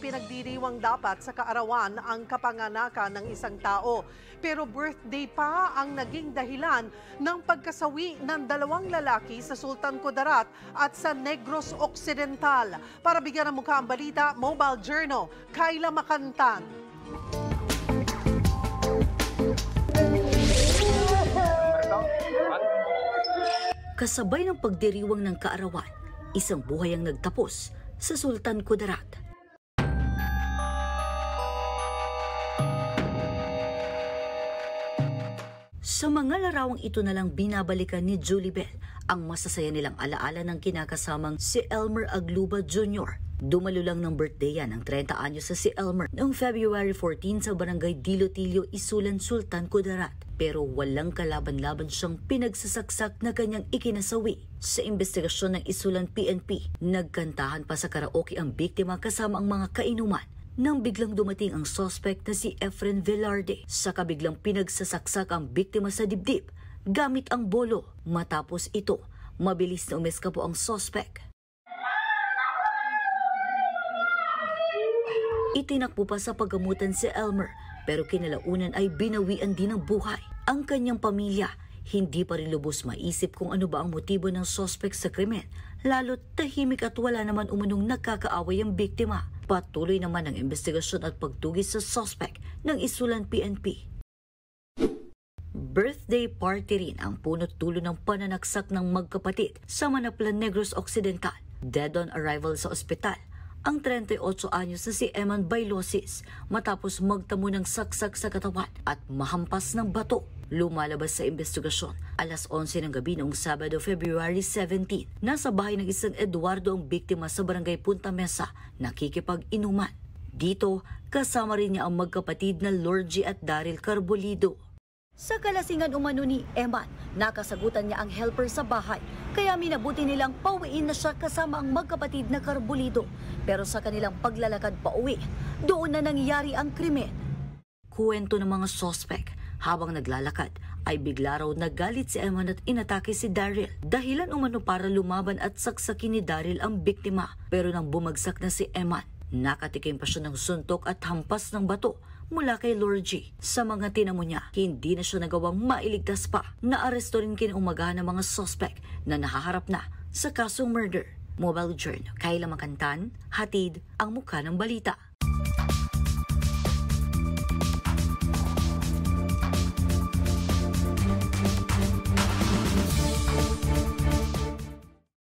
ipinagdiriwang dapat sa kaarawan ang kapanganakan ng isang tao. Pero birthday pa ang naging dahilan ng pagkasawi ng dalawang lalaki sa Sultan Kudarat at sa Negros Occidental. Para bigyan ng mukha ang balita, Mobile Journal, Kayla Makantan. Kasabay ng pagdiriwang ng kaarawan, isang buhay ang nagtapos sa Sultan Kudarat. Sa mga larawang ito na lang binabalikan ni Julie Bell ang masasaya nilang alaala ng kinakasamang si Elmer Agluba Jr. Dumalo lang ng birthday yan ng 30 anyos sa si Elmer noong February 14 sa barangay Dilotillo, Isulan, Sultan Kudarat. Pero walang kalaban-laban siyang pinagsasaksak na kanyang ikinasawi. Sa investigasyon ng Isulan PNP, nagkantahan pa sa karaoke ang biktima kasama ang mga kainuman nang biglang dumating ang suspect na si Efren Velarde. Sa kabiglang pinagsasaksak ang biktima sa dibdib gamit ang bolo. Matapos ito, mabilis na umeskapo ang suspect. Itinakbo pa sa paggamutan si Elmer pero kinalaunan ay binawian din ng buhay. Ang kanyang pamilya hindi pa rin lubos maisip kung ano ba ang motibo ng suspect sa krimen, lalo't tahimik at wala naman umanong nakakaaway ang biktima. Patuloy naman ang investigasyon at pagtugis sa suspect ng Isulan PNP. Birthday party rin ang punot dulo ng pananaksak ng magkapatid sa Manaplan, Negros Occidental. Dead on arrival sa ospital ang 38 anyos na si Eman Bailosis matapos magtamo ng saksak sa katawan at mahampas ng bato. Lumalabas sa investigasyon, alas 11 ng gabi noong Sabado, February 17, nasa bahay ng isang Eduardo ang biktima sa barangay Punta Mesa, nakikipag-inuman. Dito, kasama rin niya ang magkapatid na Lorgie at Daryl Carbolido. Sa kalasingan umano ni Eman, nakasagutan niya ang helper sa bahay, kaya minabuti nilang pauwiin na siya kasama ang magkapatid na Carbolido. Pero sa kanilang paglalakad pauwi, doon na nangyari ang krimen. Kuwento ng mga suspect, habang naglalakad ay bigla raw nagalit si Eman at inatake si Daryl. Dahilan umano para lumaban at saksakin ni Daryl ang biktima. Pero nang bumagsak na si Eman, nakatikim pa siya ng suntok at hampas ng bato mula kay Lorgie. Sa mga tinamo niya, hindi na siya nagawang mailigtas pa. Naaresto rin kinaumagahan ng mga suspect na nahaharap na sa kasong murder. Mobile Journal, Kayla Makantan, hatid ang mukha ng balita.